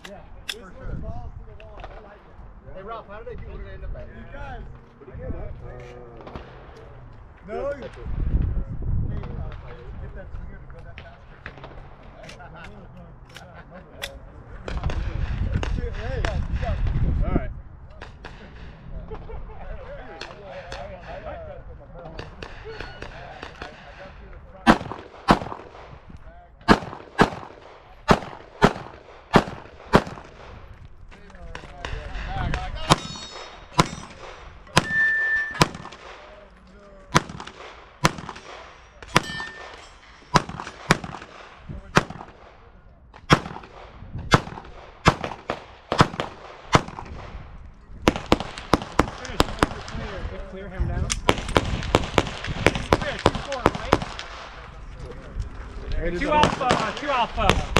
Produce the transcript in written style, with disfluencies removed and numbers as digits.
Yeah, for sure. Balls to the wall. I like it. Hey, Ralph, how did they do? What did they end up at? You guys. No. Hey, get that swinger to go that fast. Hey, all right. Clear him down. Two alpha.